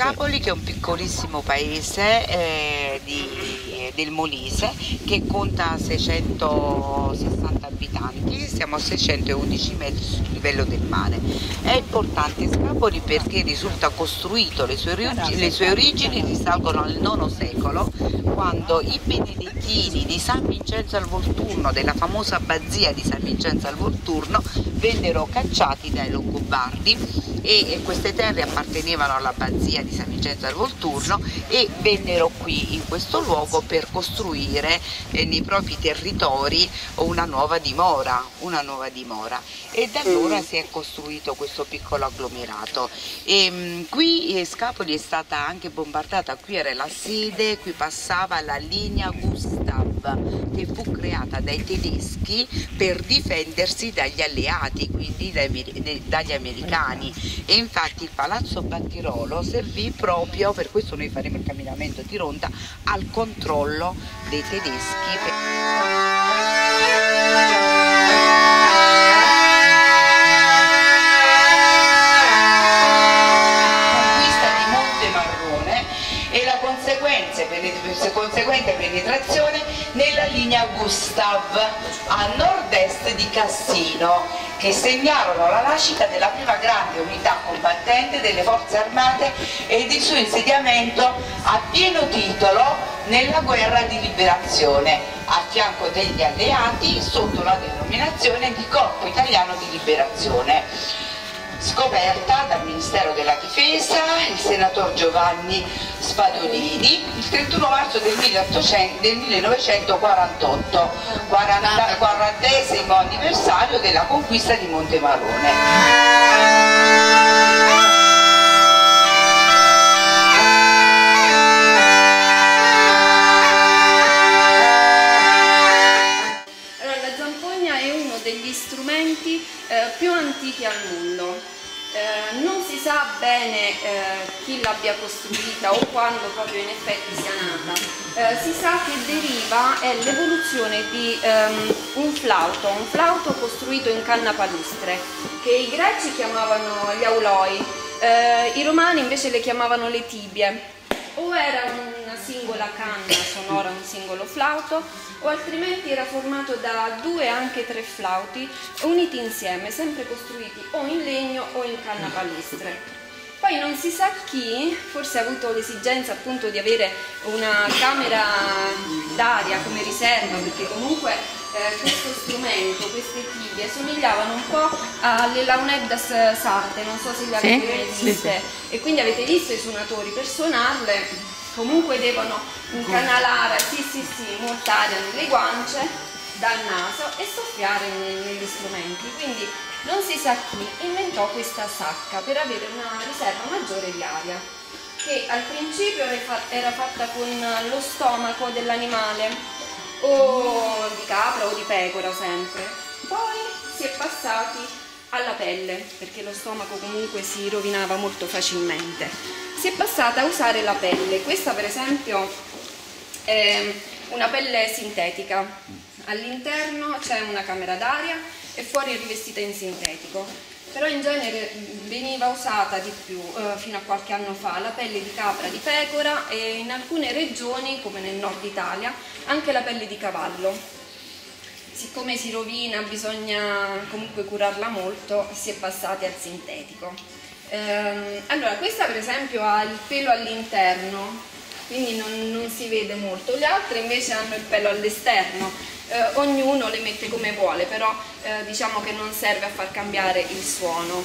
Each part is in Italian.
Scapoli, che è un piccolissimo paese del Molise, che conta 660 abitanti, siamo a 611 metri sul livello del mare. È importante Scapoli perché risulta costruito, le sue origini risalgono al IX secolo, quando i benedettini di San Vincenzo al Volturno, della famosa abbazia di San Vincenzo al Volturno, vennero cacciati dai Longobardi, e queste terre appartenevano all'abbazia di San Vincenzo al Volturno e vennero qui in questo luogo per costruire nei propri territori una nuova dimora, e da allora si è costruito questo piccolo agglomerato. Qui Scapoli è stata anche bombardata, qui era la sede, qui passava la linea Gustav, che fu creata dai tedeschi per difendersi dagli alleati, quindi dagli americani, e infatti il Palazzo Battirolo servì proprio, per questo noi faremo il camminamento di ronda, al controllo dei tedeschi. E la conseguente penetrazione nella linea Gustav a nord-est di Cassino, che segnarono la nascita della prima grande unità combattente delle forze armate ed il suo insediamento a pieno titolo nella guerra di liberazione, a fianco degli alleati sotto la denominazione di Corpo Italiano di Liberazione. Scoperta dal Ministero della Difesa, il senatore Giovanni Spadolini, il 31 marzo del 1948, 40° anniversario della conquista di Montemarone. Più antichi al mondo. Non si sa bene chi l'abbia costruita o quando proprio in effetti sia nata. Si sa che deriva, è l'evoluzione di un flauto costruito in canna palustre, che i greci chiamavano gli auloi, i romani invece le chiamavano le tibie. O era una singola canna sonora, un singolo flauto, o altrimenti era formato da 2 anche 3 flauti uniti insieme, sempre costruiti o in legno o in canna palustre. Poi non si sa chi, forse ha avuto l'esigenza appunto di avere una camera d'aria come riserva, perché comunque questo strumento, queste tibie, somigliavano un po' alle launeddas sarde, non so se le avete mai viste, e quindi avete visto i suonatori per suonarle, comunque devono incanalare, molta aria nelle guance, dal naso e soffiare negli strumenti, quindi non si sa chi inventò questa sacca per avere una riserva maggiore di aria, che al principio era fatta con lo stomaco dell'animale, o di capra o di pecora sempre, poi si è passati alla pelle, perché lo stomaco comunque si rovinava molto facilmente, si è passata a usare la pelle. Questa per esempio è una pelle sintetica, all'interno c'è una camera d'aria e fuori è rivestita in sintetico, però in genere veniva usata di più fino a qualche anno fa la pelle di capra, di pecora e in alcune regioni come nel nord Italia anche la pelle di cavallo. Siccome si rovina, bisogna comunque curarla molto, si è passati al sintetico. Allora, questa per esempio ha il pelo all'interno, quindi non si vede molto, le altre invece hanno il pelo all'esterno, ognuno le mette come vuole, però diciamo che non serve a far cambiare il suono.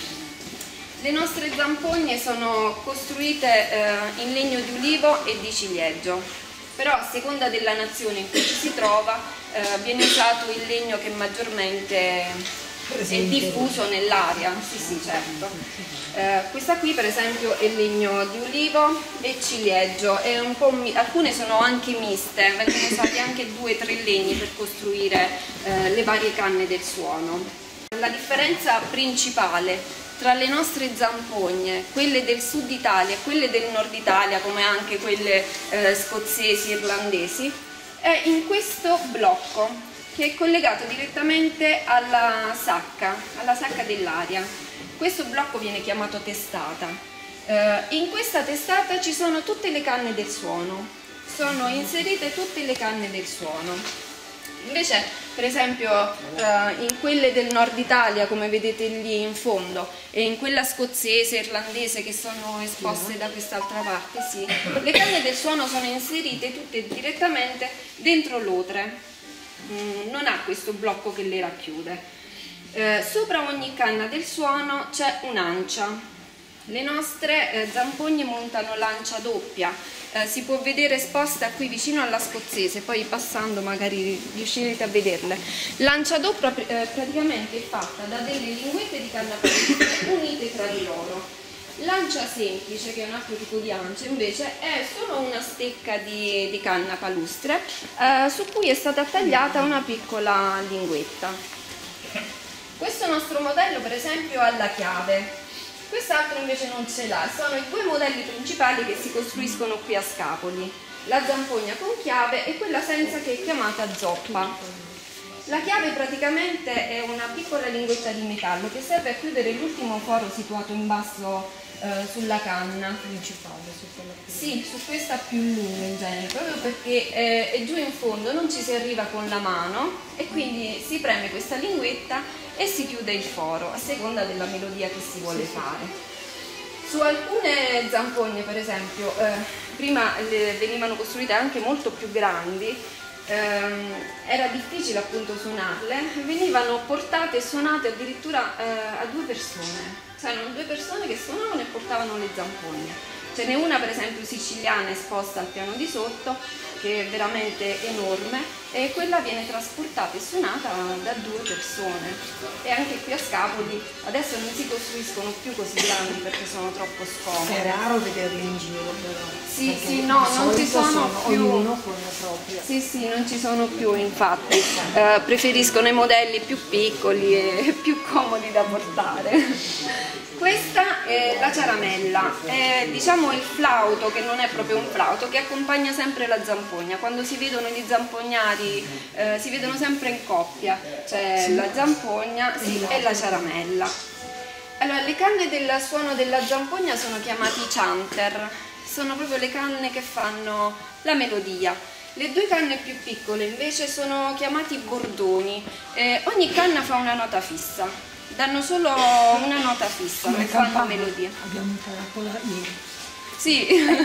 Le nostre zampogne sono costruite in legno di ulivo e di ciliegio, però a seconda della nazione in cui ci si trova viene usato il legno che maggiormente è diffuso nell'aria, sì certo. Questa qui per esempio è legno di ulivo e ciliegio, alcune sono anche miste, vengono usati anche 2 o 3 legni per costruire le varie canne del suono. La differenza principale tra le nostre zampogne, quelle del sud Italia e quelle del nord Italia, come anche quelle scozzesi, irlandesi, è in questo blocco che è collegato direttamente alla sacca dell'aria. Questo blocco viene chiamato testata In questa testata ci sono tutte le canne del suono, sono inserite tutte le canne del suono. Invece, per esempio, in quelle del nord Italia, come vedete lì in fondo, e in quella scozzese, irlandese, che sono esposte da quest'altra parte, sì, le canne del suono sono inserite tutte direttamente dentro l'otre, non ha questo blocco che le racchiude. Sopra ogni canna del suono c'è un'ancia. Le nostre zampogne montano l'ancia doppia, si può vedere esposta qui vicino alla scozzese, poi passando magari riuscirete a vederle. L'ancia doppia praticamente è fatta da delle linguette di canna palustre unite tra di loro. L'ancia semplice, che è un altro tipo di ancia, invece è solo una stecca di canna palustre su cui è stata tagliata una piccola linguetta. Questo nostro modello, per esempio, ha la chiave. Quest'altro invece non ce l'ha, sono i due modelli principali che si costruiscono qui a Scapoli, la zampogna con chiave e quella senza, che è chiamata zoppa. La chiave praticamente è una piccola linguetta di metallo che serve a chiudere l'ultimo foro situato in basso sulla canna. Principale, su quella più lunga. Sì, su questa più lunga in genere, proprio perché è giù in fondo, non ci si arriva con la mano e quindi si preme questa linguetta e si chiude il foro a seconda della melodia che si vuole fare. Su alcune zampogne, per esempio, prima venivano costruite anche molto più grandi, era difficile appunto suonarle, venivano portate e suonate addirittura a due persone. C'erano due persone che suonavano e portavano le zampogne. Ce n'è una per esempio siciliana esposta al piano di sotto, che è veramente enorme, e quella viene trasportata e suonata da due persone. E anche qui a Scapoli adesso non si costruiscono più così grandi perché sono troppo scomode. È raro vederli in giro però. Sì, sì, no, non ci sono più. Ognuno con la propria. Sì, sì, non ci sono più, infatti. Preferiscono i modelli più piccoli e più comodi da portare. Questa è la ciaramella, è diciamo il flauto, che non è proprio un flauto, che accompagna sempre la zampogna. Quando si vedono gli zampognari si vedono sempre in coppia, cioè la zampogna e la ciaramella. Allora, le canne del suono della zampogna sono chiamate chanter, sono proprio le canne che fanno la melodia. Le due canne più piccole invece sono chiamati bordoni, ogni canna fa una nota fissa, danno solo una nota fissa, non fanno melodia. Abbiamo imparato ieri. Sì,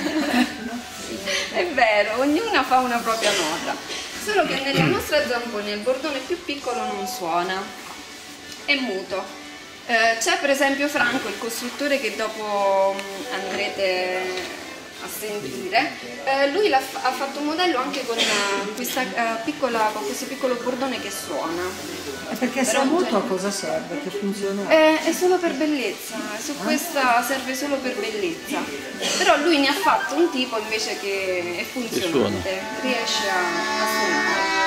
è vero, ognuna fa una propria nota, solo che nella nostra zampogna il bordone più piccolo non suona, è muto. C'è per esempio Franco, il costruttore che dopo andrete a sentire, lui ha fatto un modello anche con questo piccolo bordone che suona. Perché se è muto a cosa serve? Che funziona? È solo per bellezza, su questa serve solo per bellezza, però lui ne ha fatto un tipo invece che è funzionante, riesce a suonare.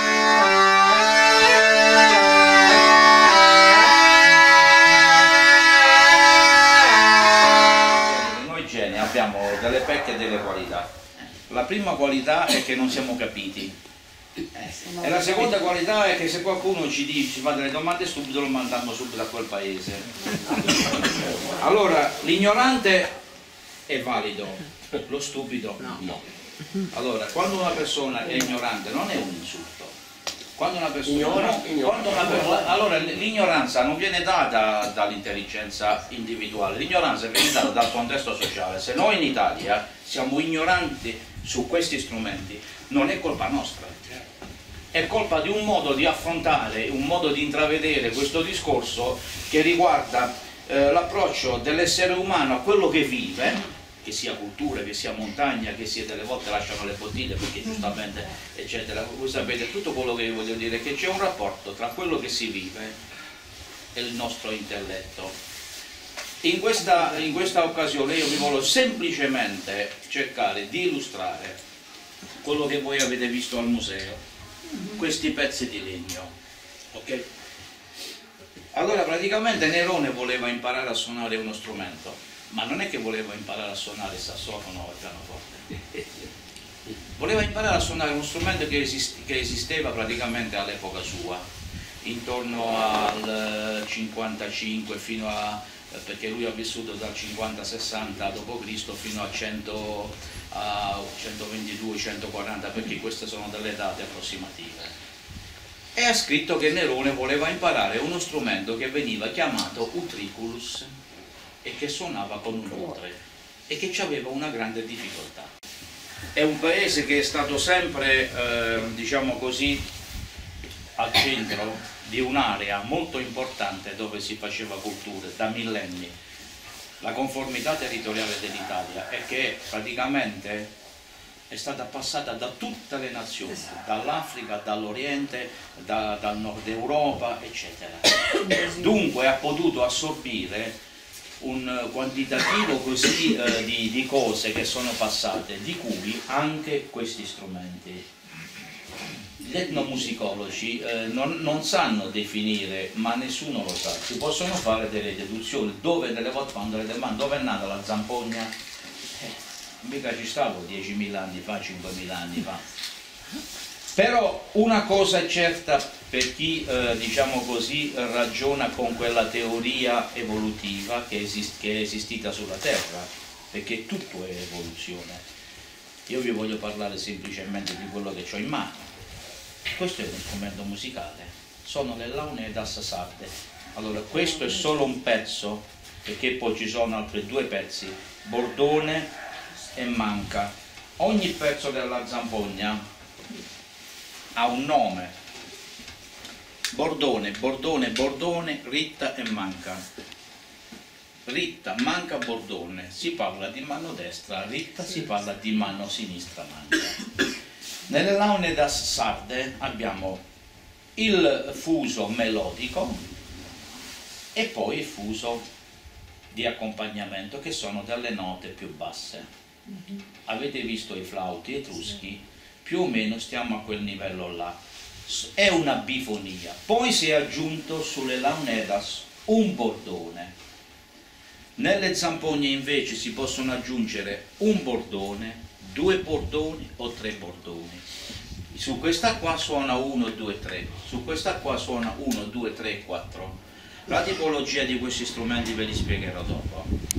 Abbiamo delle pecche e delle qualità. La prima qualità è che non siamo capiti e la seconda qualità è che se qualcuno ci fa delle domande subito lo mandiamo subito a quel paese. Allora l'ignorante è valido, lo stupido no. Allora quando una persona è ignorante non è un insulto. Quando una persona allora l'ignoranza non viene data dall'intelligenza individuale, l'ignoranza viene data dal contesto sociale. Se noi in Italia siamo ignoranti su questi strumenti, non è colpa nostra, è colpa di un modo di affrontare, un modo di intravedere questo discorso che riguarda l'approccio dell'essere umano a quello che vive, che sia cultura, che sia montagna, che sia delle volte lasciano le bottiglie perché giustamente eccetera. Voi sapete tutto quello che vi voglio dire, che c'è un rapporto tra quello che si vive e il nostro intelletto. In questa occasione io vi voglio semplicemente cercare di illustrare quello che voi avete visto al museo, questi pezzi di legno, ok? Allora praticamente Nerone voleva imparare a suonare uno strumento, ma non è che voleva imparare a suonare il sassofono o il pianoforte, voleva imparare a suonare uno strumento che esisteva praticamente all'epoca sua. intorno al 55 fino a, perché lui ha vissuto dal 50-60 d.C. fino a 122-140, perché queste sono delle date approssimative. E ha scritto che Nerone voleva imparare uno strumento che veniva chiamato utriculus e che suonava con un utre e che ci aveva una grande difficoltà. È un paese che è stato sempre, diciamo così, al centro di un'area molto importante dove si faceva cultura da millenni. La conformità territoriale dell'Italia è che praticamente è stata passata da tutte le nazioni, dall'Africa, dall'Oriente, dal nord Europa, eccetera. Dunque ha potuto assorbire un quantitativo così di cose che sono passate, di cui anche questi strumenti. Gli etnomusicologi non sanno definire, ma nessuno lo sa, si possono fare delle deduzioni, dove delle volte quando le domande dove è nata la zampogna? Mica ci stavo 10.000 anni fa, 5.000 anni fa. Però una cosa è certa per chi, diciamo così, ragiona con quella teoria evolutiva che è esistita sulla Terra, perché tutto è evoluzione. Io vi voglio parlare semplicemente di quello che ho in mano. Questo è uno strumento musicale, sono le launedas sarde. Allora, questo è solo un pezzo, perché poi ci sono altri due pezzi, bordone e manca. Ogni pezzo della zampogna ha un nome: bordone, bordone, bordone, ritta e manca. Ritta, manca, bordone, si parla di mano destra, ritta si parla di mano sinistra, manca. Nelle launedas sarde abbiamo il fuso melodico e poi il fuso di accompagnamento, che sono delle note più basse. Avete visto i flauti etruschi? Più o meno stiamo a quel livello là. È una bifonia. Poi si è aggiunto sulle launedas un bordone. Nelle zampogne invece si possono aggiungere un bordone, due bordoni o tre bordoni. Su questa qua suona 1, 2, 3, su questa qua suona 1, 2, 3, 4. La tipologia di questi strumenti ve li spiegherò dopo.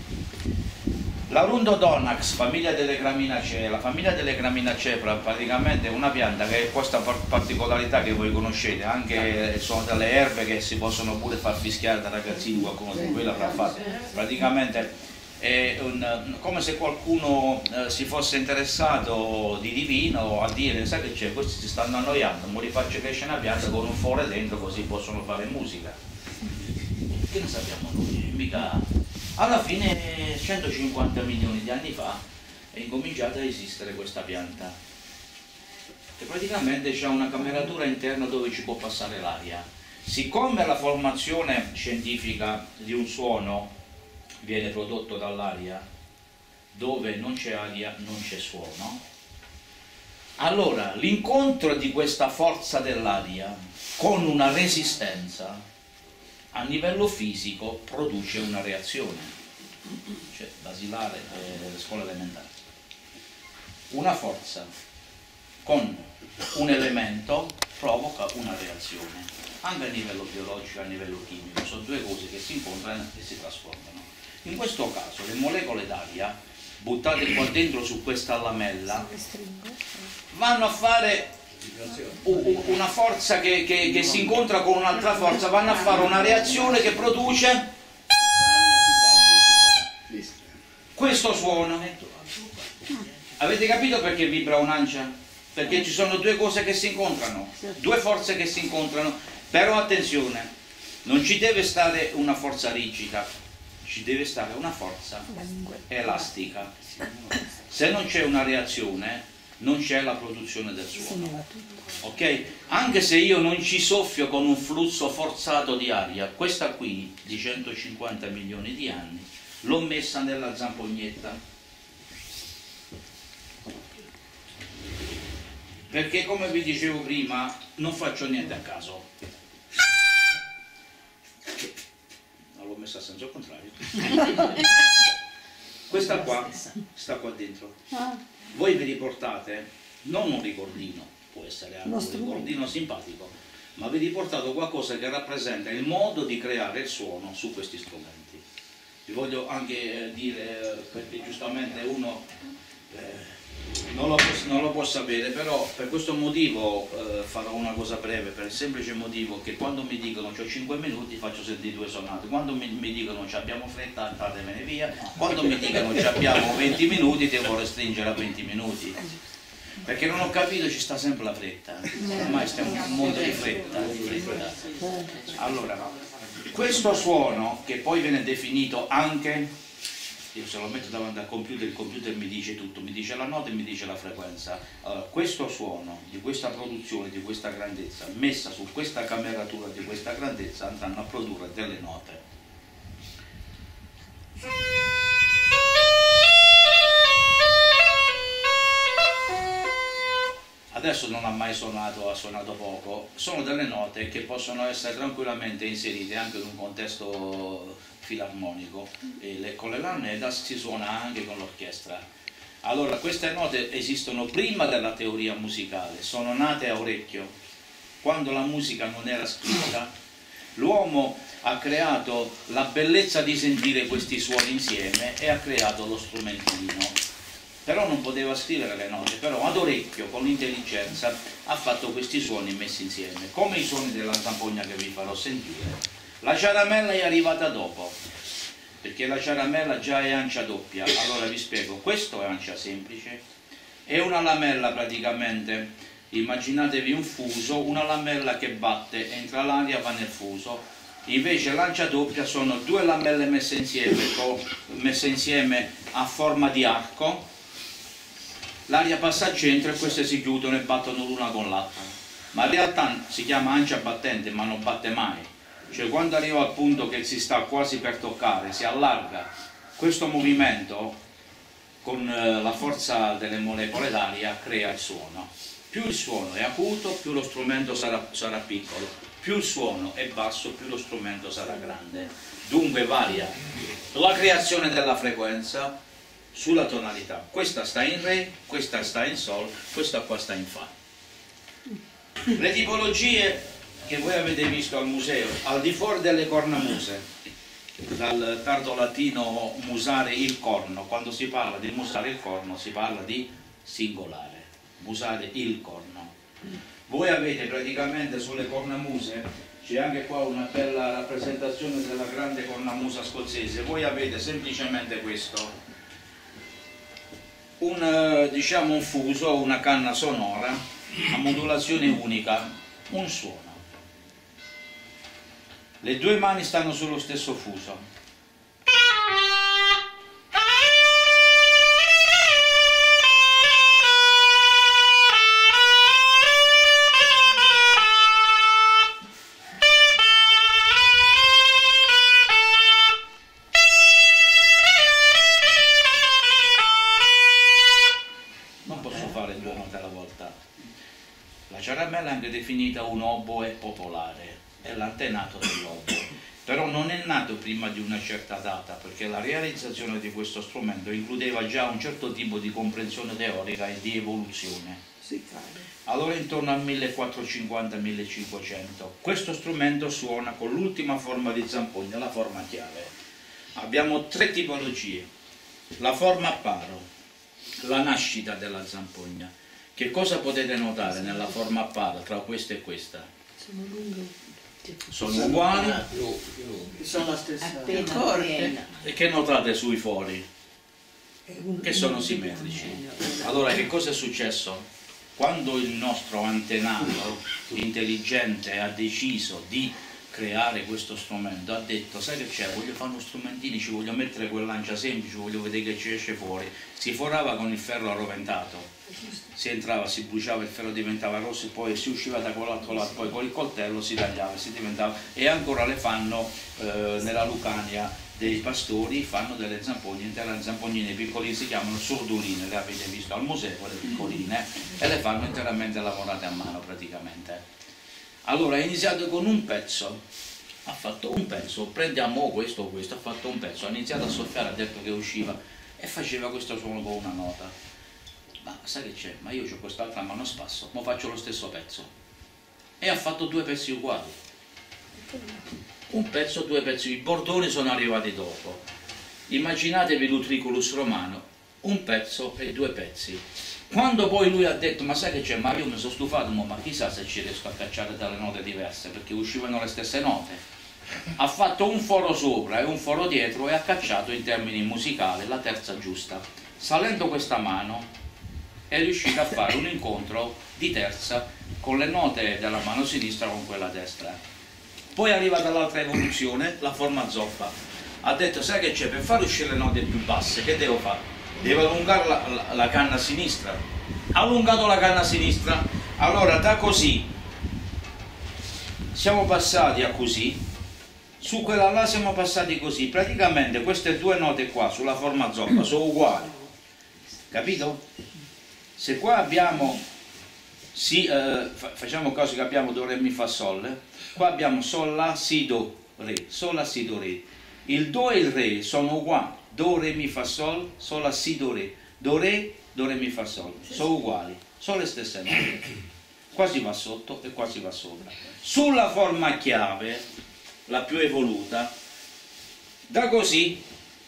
La Rundodonax, famiglia delle Graminacee. La famiglia delle Graminacee praticamente è una pianta che ha questa particolarità che voi conoscete, anche sono delle erbe che si possono pure far fischiare da ragazzini, qualcuno di voi l'avrà fatto. Praticamente è come se qualcuno si fosse interessato di divino a dire: sai che c'è, questi si stanno annoiando, mo li faccio crescere una pianta con un fore dentro, così possono fare musica. Che ne sappiamo noi? Mica... Alla fine, 150 milioni di anni fa, è incominciata a esistere questa pianta, che praticamente c'è una cameratura interna dove ci può passare l'aria. Siccome la formazione scientifica di un suono viene prodotto dall'aria, dove non c'è aria non c'è suono, allora l'incontro di questa forza dell'aria con una resistenza a livello fisico produce una reazione, cioè basilare, scuola elementare. Una forza con un elemento provoca una reazione, anche a livello biologico e a livello chimico, sono due cose che si incontrano e si trasformano. In questo caso le molecole d'aria buttate qua dentro su questa lamella vanno a fare una forza che si incontra con un'altra forza, vanno a fare una reazione che produce questo suono. Avete capito perché vibra un'ancia? Perché ci sono due cose che si incontrano, due forze che si incontrano. Però attenzione, non ci deve stare una forza rigida, ci deve stare una forza elastica. Se non c'è una reazione non c'è la produzione del suono, ok? Anche se io non ci soffio con un flusso forzato di aria, questa qui di 150 milioni di anni l'ho messa nella zampognetta, perché come vi dicevo prima non faccio niente a caso. Non l'ho messa a senso contrario. Questa qua sta qua dentro. Voi vi riportate non un ricordino, può essere anche un ricordino simpatico, ma vi ho riportato qualcosa che rappresenta il modo di creare il suono su questi strumenti. Vi voglio anche dire, perché giustamente uno non lo può sapere, però per questo motivo farò una cosa breve, per il semplice motivo che quando mi dicono c'ho 5 minuti faccio sentire 2 sonate, quando mi dicono abbiamo fretta andatevene via, quando mi dicono abbiamo 20 minuti devo restringere a 20 minuti, perché non ho capito, ci sta sempre la fretta, ormai stiamo in un mondo di fretta. Allora, questo suono che poi viene definito anche, io se lo metto davanti al computer, il computer mi dice tutto, mi dice la nota e mi dice la frequenza. Allora, questo suono di questa produzione, di questa grandezza, messa su questa cameratura di questa grandezza, andranno a produrre delle note. Adesso non ha mai suonato, ha suonato poco, sono delle note che possono essere tranquillamente inserite anche in un contesto filarmonico, e con le larnedas si suona anche con l'orchestra. Allora, queste note esistono prima della teoria musicale, sono nate a orecchio. Quando la musica non era scritta, l'uomo ha creato la bellezza di sentire questi suoni insieme e ha creato lo strumentino. Però non poteva scrivere le note, però ad orecchio, con l'intelligenza, ha fatto questi suoni messi insieme, come i suoni della zampogna che vi farò sentire. La ciaramella è arrivata dopo, perché la ciaramella già è ancia doppia. Allora vi spiego, questo è ancia semplice, è una lamella praticamente, immaginatevi un fuso, una lamella che batte, entra l'aria, va nel fuso. Invece l'ancia doppia sono 2 lamelle messe insieme a forma di arco, l'aria passa al centro e queste si chiudono e battono l'una con l'altra, ma in realtà si chiama ancia battente, ma non batte mai, cioè quando arriva al punto che si sta quasi per toccare, si allarga questo movimento con la forza delle molecole d'aria, crea il suono. Più il suono è acuto, più lo strumento sarà piccolo, più il suono è basso, più lo strumento sarà grande. Dunque varia la creazione della frequenza sulla tonalità. Questa sta in Re, questa sta in Sol, questa qua sta in Fa. Le tipologie che voi avete visto al museo, al di fuori delle cornamuse, dal tardo latino musare il corno, quando si parla di musare il corno si parla di singolare, musare il corno. Voi avete praticamente sulle cornamuse, c'è anche qua una bella rappresentazione della grande cornamusa scozzese, voi avete semplicemente questo, diciamo un fuso, una canna sonora a modulazione unica, un suono. Le 2 mani stanno sullo stesso fuso. La ciaramella è anche definita un oboe popolare, è l'antenato dell'oboe, però non è nato prima di una certa data, perché la realizzazione di questo strumento includeva già un certo tipo di comprensione teorica e di evoluzione. Allora intorno al 1450-1500 questo strumento suona con l'ultima forma di zampogna, la forma chiave. Abbiamo 3 tipologie, la forma a paro, la nascita della zampogna. Che cosa potete notare nella forma a paro tra questa e questa? Sono lunghe. Sono uguali? Sono la stessa. E che notate sui fori? Che sono simmetrici. Allora che cosa è successo? Quando il nostro antenato intelligente ha deciso di creare questo strumento, ha detto, sai che c'è, voglio fare uno strumentino, ci voglio mettere quell'ancia semplice, voglio vedere che ci esce fuori. Si forava con il ferro arroventato, si entrava, si bruciava, il ferro diventava rosso e poi si usciva da quell'altro lato, poi con il coltello si tagliava, si diventava, e ancora le fanno nella Lucania dei pastori, fanno delle zampogne, intere zampognine piccoline, si chiamano sordoline, le avete visto al museo, quelle piccoline, e le fanno interamente lavorate a mano praticamente. Allora ha iniziato con un pezzo, ha fatto un pezzo, prendiamo questo o questo, ha fatto un pezzo, ha iniziato a soffiare, ha detto che usciva e faceva questo suono con una nota. Ma sai che c'è? Ma io ho quest'altra mano a spasso, ma faccio lo stesso pezzo. e ha fatto due pezzi uguali. Un pezzo, due pezzi, i bordoni sono arrivati dopo. Immaginatevi l'utriculus romano, un pezzo e due pezzi. Quando poi lui ha detto, ma sai che c'è, ma io mi sono stufato, ma chissà se ci riesco a cacciare dalle note diverse, perché uscivano le stesse note. Ha fatto un foro sopra e un foro dietro e ha cacciato in termini musicali la terza giusta. Salendo questa mano è riuscito a fare un incontro di terza con le note della mano sinistra con quella destra. Poi arriva dall'altra evoluzione, la forma zoppa. Ha detto, sai che c'è, per far uscire le note più basse, che devo fare? Devo allungare la canna sinistra. Ha allungato la canna sinistra, allora da così siamo passati a così, su quella là siamo passati così. Praticamente queste due note qua sulla forma zoppa sono uguali, capito? Se qua abbiamo facciamo caso che abbiamo do, re, mi, fa, sol, qua abbiamo sol, la, si, do, re, sol, la, si, do, re. Il do e il re sono uguali, do, re, mi, fa, sol, sol, la, si, do, re, do, re, mi, fa, sol, sono uguali, sono le stesse note. Qua si va sotto e qua si va sopra. Sulla forma chiave, la più evoluta, da così,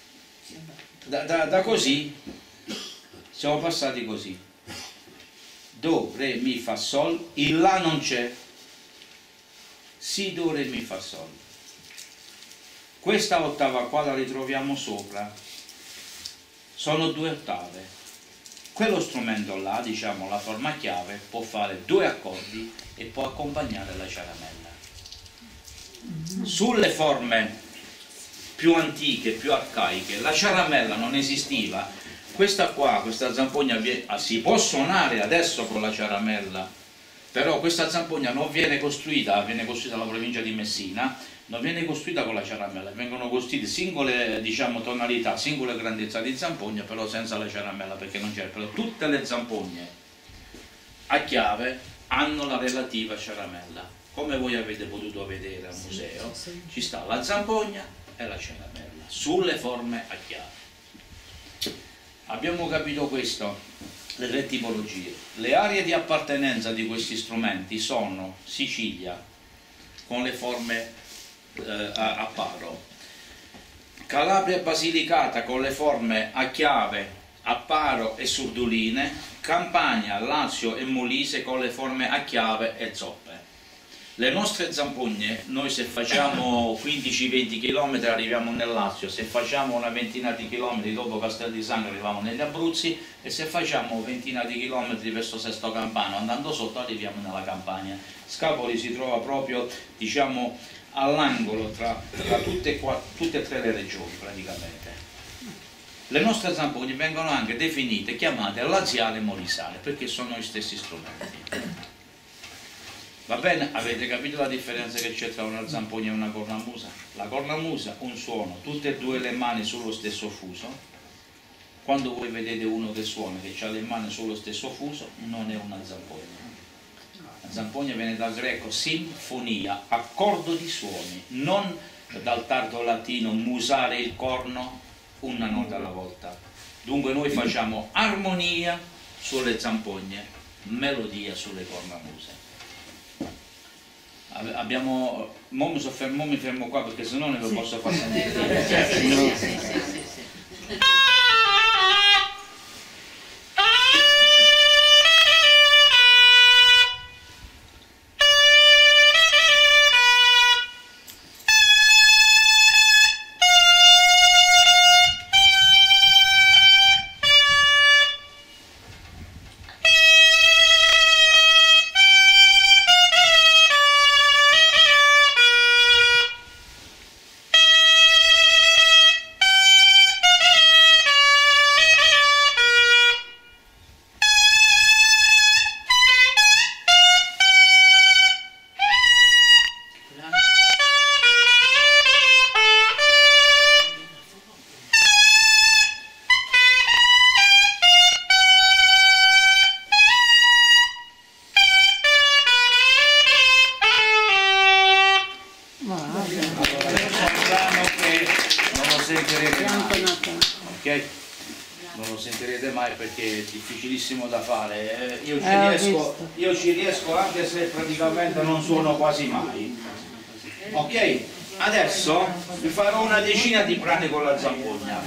da così, siamo passati così. Do, re, mi, fa, sol, il la non c'è, si, do, re, mi, fa, sol. Questa ottava qua la ritroviamo sopra, sono due ottave. Quello strumento là, diciamo la forma chiave, può fare due accordi e può accompagnare la ciaramella. Sulle forme più antiche, più arcaiche, la ciaramella non esisteva. Questa qua, questa zampogna si può suonare adesso con la ciaramella, però questa zampogna non viene costruita, viene costruita dalla provincia di Messina, non viene costruita con la ciaramella, vengono costruite singole, diciamo, tonalità, singole grandezza di zampogna, però senza la ciaramella, perché non c'è. Però tutte le zampogne a chiave hanno la relativa ciaramella. Come voi avete potuto vedere al museo, ci sta la zampogna e la ciaramella sulle forme a chiave. Abbiamo capito questo, le tre tipologie. Le aree di appartenenza di questi strumenti sono Sicilia con le forme a paro, Calabria e Basilicata con le forme a chiave, a paro e surduline, Campania, Lazio e Molise con le forme a chiave e zoppe. Le nostre zampogne, noi se facciamo 15-20 km arriviamo nel Lazio, se facciamo una ventina di chilometri dopo Castel di Sangro arriviamo negli Abruzzi, e se facciamo ventina di chilometri verso Sesto Campano andando sotto arriviamo nella Campania. Scapoli si trova proprio, diciamo, all'angolo tra tutte e tre le regioni praticamente. Le nostre zampogne vengono anche definite, chiamate laziale e molisale, perché sono gli stessi strumenti. Va bene? Avete capito la differenza che c'è tra una zampogna e una cornamusa? La cornamusa, un suono, tutte e due le mani sullo stesso fuso. Quando voi vedete uno che suona, che ha le mani sullo stesso fuso, non è una zampogna. La zampogna viene dal greco sinfonia, accordo di suoni, non dal tardo latino musare il corno, una nota alla volta. Dunque noi facciamo armonia sulle zampogne, melodia sulle cornamuse. Abbiamo, mi fermo qua perché sennò non ve lo posso far sentire. Ok? non lo sentirete mai perché è difficilissimo da fare. Io ci riesco anche se praticamente non suono quasi mai. Ok? Adesso vi farò una decina di brani con la zampogna.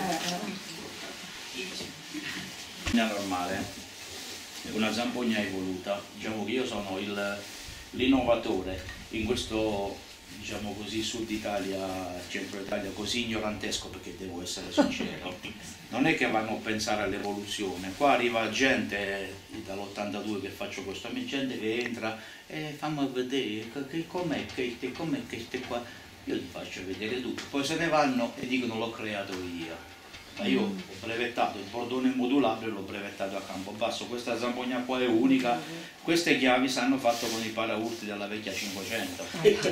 Normale, una zampogna evoluta. Diciamo che io sono l'innovatore in questo, diciamo così, sud Italia, centro Italia, così ignorantesco, perché devo essere sincero. Non è che vanno a pensare all'evoluzione, qua arriva gente dall'82 che faccio questo, gente che entra e fammi vedere com'è che qua, io gli faccio vedere tutto, poi se ne vanno e dicono l'ho creato io. Ma io ho brevettato il bordone modulabile, l'ho brevettato a Campobasso, questa zampogna qua è unica, queste chiavi si hanno fatto con i paraurti della vecchia 500.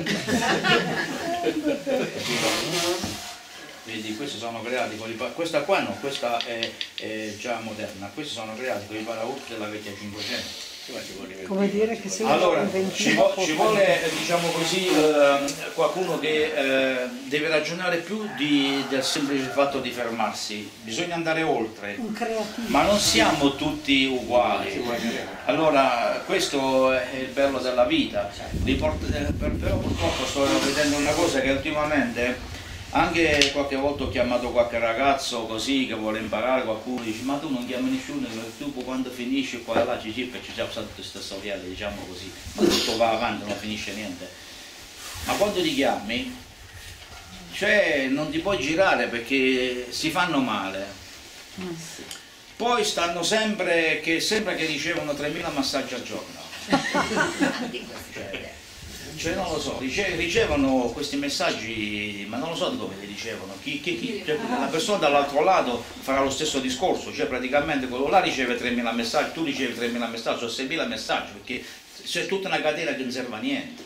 Quindi questi sono creati con i paraurti, questa qua no, questa è già moderna, questi sono creati con i paraurti della vecchia 500. Come dire che se allora ci vuole, diciamo così, qualcuno che deve ragionare più del semplice fatto di fermarsi, bisogna andare oltre, ma non siamo tutti uguali. Allora questo è il bello della vita. Però purtroppo sto vedendo una cosa che ultimamente anche qualche volta ho chiamato qualche ragazzo così che vuole imparare, qualcuno dice ma tu non chiami nessuno, tu quando finisci qua e là ci ci siamo tutte queste storielle, diciamo così, ma tutto va avanti, non finisce niente. Ma quando ti chiami, cioè non ti puoi girare perché si fanno male. Poi stanno sempre che ricevono 3.000 massaggi al giorno. Cioè non lo so, ricevono questi messaggi, ma non lo so da dove li ricevono, cioè, la persona dall'altro lato farà lo stesso discorso, cioè praticamente quello là riceve 3.000 messaggi, tu ricevi 3.000 messaggi o 6.000 messaggi, perché c'è tutta una catena che non serve a niente,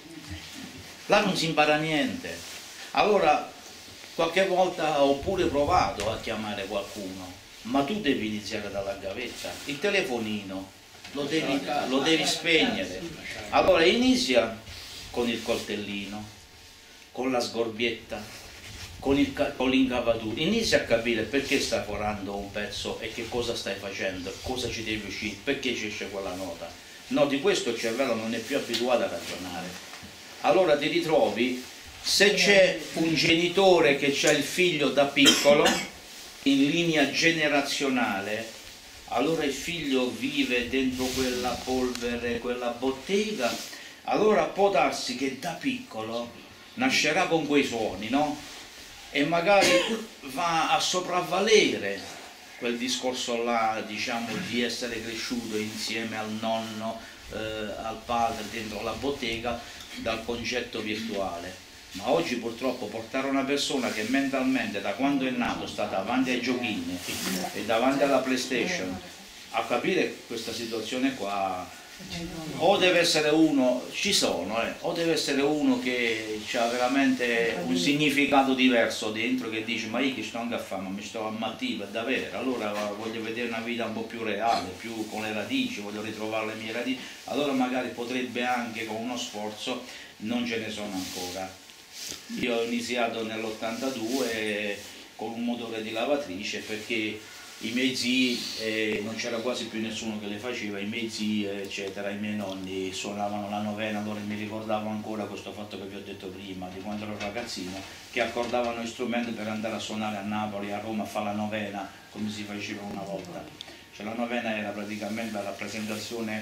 là non si impara niente. Allora qualche volta ho pure provato a chiamare qualcuno, ma tu devi iniziare dalla gavetta, il telefonino lo devi spegnere, allora inizia con il coltellino, con la sgorbietta, con l'incavatura, inizia a capire perché stai forando un pezzo e che cosa stai facendo, cosa ci devi uscire, perché ci esce quella nota. No, di questo il cervello non è più abituato a ragionare. Allora ti ritrovi, se c'è un genitore che ha il figlio da piccolo, in linea generazionale, allora il figlio vive dentro quella polvere, quella bottega. Allora può darsi che da piccolo nascerà con quei suoni, no? E magari va a sopravvalere quel discorso là, diciamo, di essere cresciuto insieme al nonno, al padre, dentro la bottega, dal concetto virtuale. Ma oggi purtroppo portare una persona che mentalmente da quando è nato sta davanti ai giochini e davanti alla PlayStation a capire questa situazione qua, o deve essere uno, o deve essere uno che ha veramente un significato diverso dentro, che dice ma io che sto anche a fare, ma mi sto ammattando davvero, allora voglio vedere una vita un po' più reale, più con le radici, voglio ritrovare le mie radici, allora magari potrebbe anche con uno sforzo, non ce ne sono ancora. Io ho iniziato nell'82 con un motore di lavatrice perché i miei zii, non c'era quasi più nessuno che le faceva, i miei zii eccetera, i miei nonni suonavano la novena, allora mi ricordavo ancora questo fatto che vi ho detto prima, di quando ero ragazzino, che accordavano strumenti per andare a suonare a Napoli, a Roma, a fare la novena, come si faceva una volta. Cioè la novena era praticamente la rappresentazione,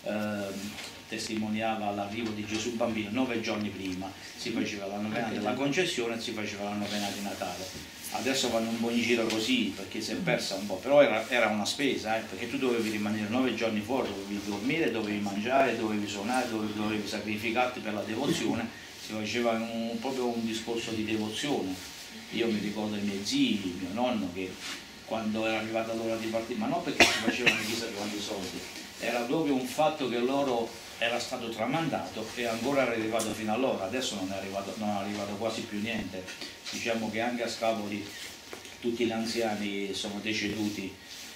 testimoniava l'arrivo di Gesù bambino, 9 giorni prima, si faceva la novena della concessione e si faceva la novena di Natale. Adesso vanno un po' in giro così perché si è persa un po', però era una spesa, perché tu dovevi rimanere 9 giorni fuori, dovevi dormire, dovevi mangiare, dovevi suonare, dovevi sacrificarti per la devozione, si faceva proprio un discorso di devozione. Io mi ricordo i miei zii, mio nonno, che quando era arrivata l'ora di partire, ma non perché si facevano chissà quanti soldi, era proprio un fatto che loro era stato tramandato e ancora era arrivato fino a loro, adesso non è arrivato quasi più niente. Diciamo che anche a Scapoli tutti gli anziani sono deceduti,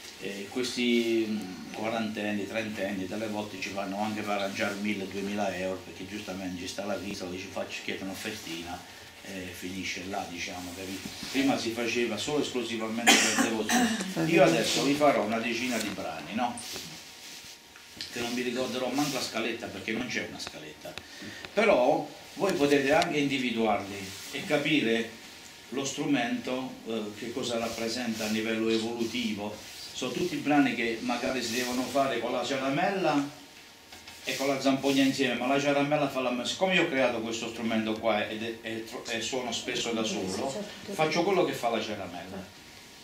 questi quarantenni, trentenni, delle volte ci vanno anche per arrangiare 1.000-2.000 euro perché giustamente ci sta la crisi, ci chiedono offertina finisce là, diciamo, capito? Prima si faceva solo esclusivamente per devozione. Io adesso vi farò una decina di brani, no? Che non vi ricorderò manco la scaletta, perché non c'è una scaletta, però voi potete anche individuarli e capire lo strumento, che cosa rappresenta a livello evolutivo. Sono tutti brani che magari si devono fare con la ciaramella e con la zampogna insieme, ma la ciaramella fa la... Siccome io ho creato questo strumento qua e suono spesso da solo, faccio quello che fa la ciaramella.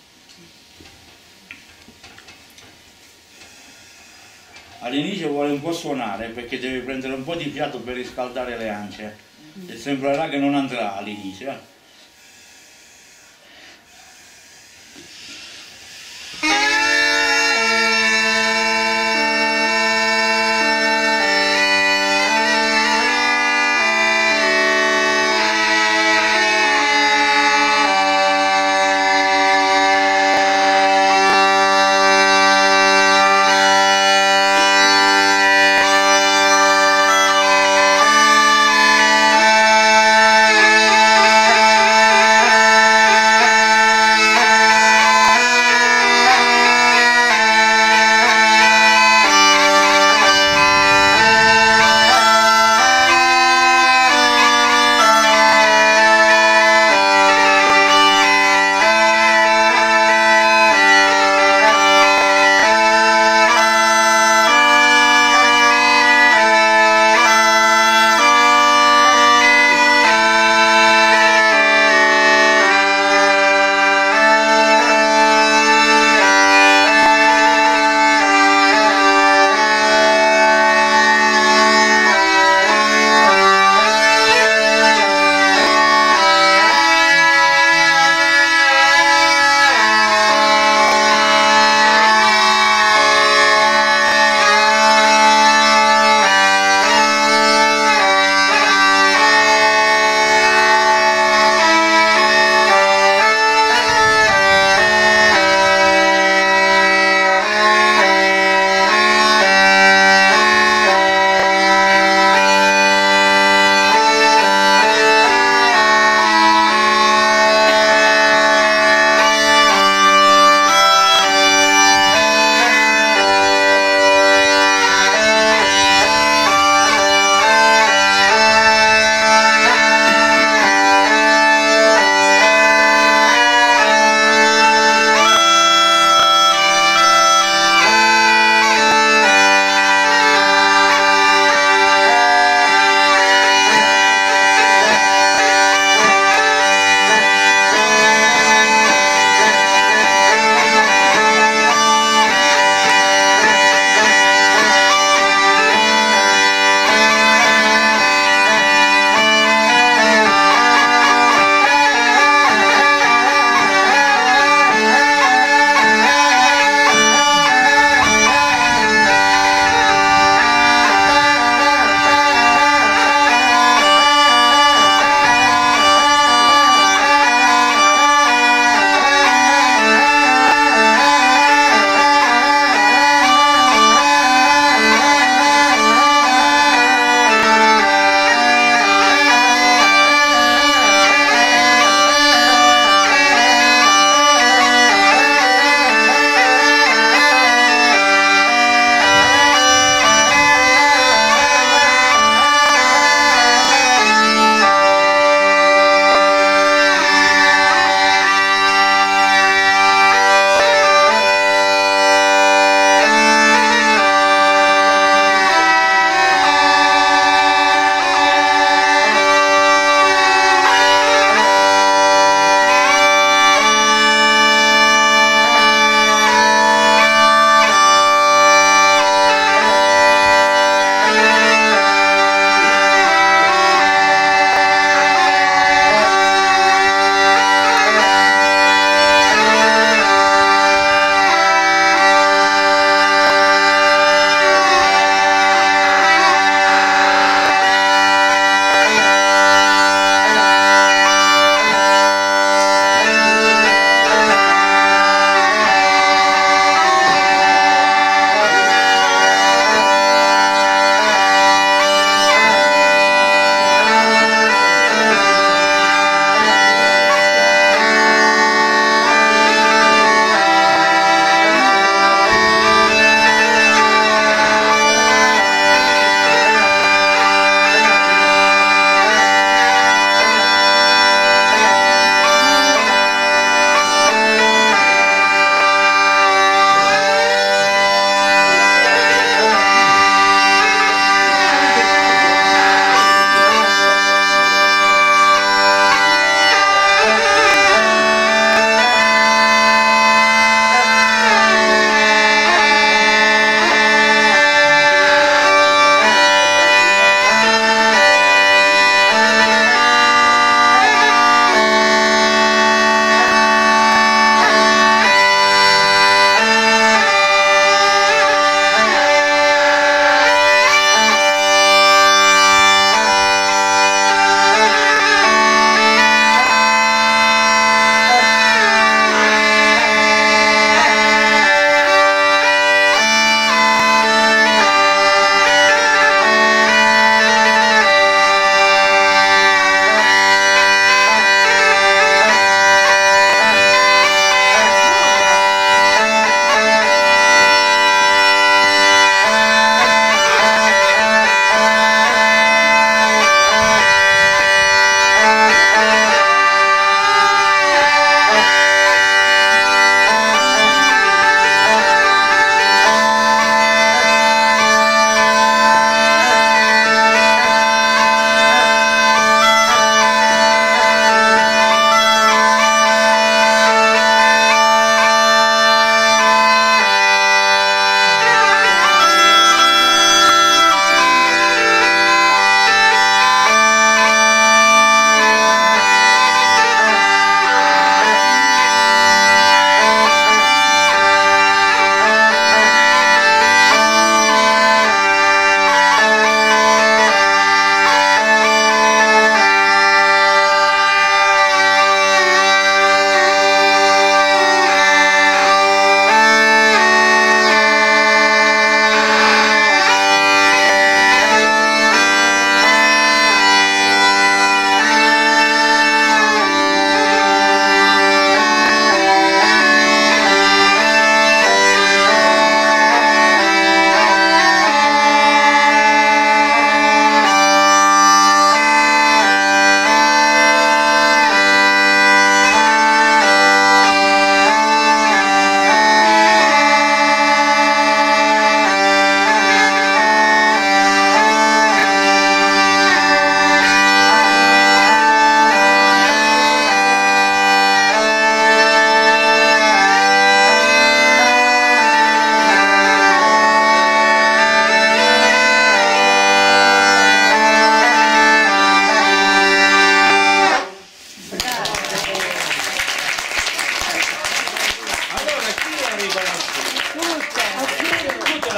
All'inizio vuole un po' suonare perché deve prendere un po' di fiato per riscaldare le ance e sembrerà che non andrà all'inizio.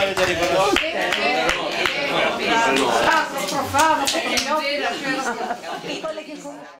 avete ricordato? Profano,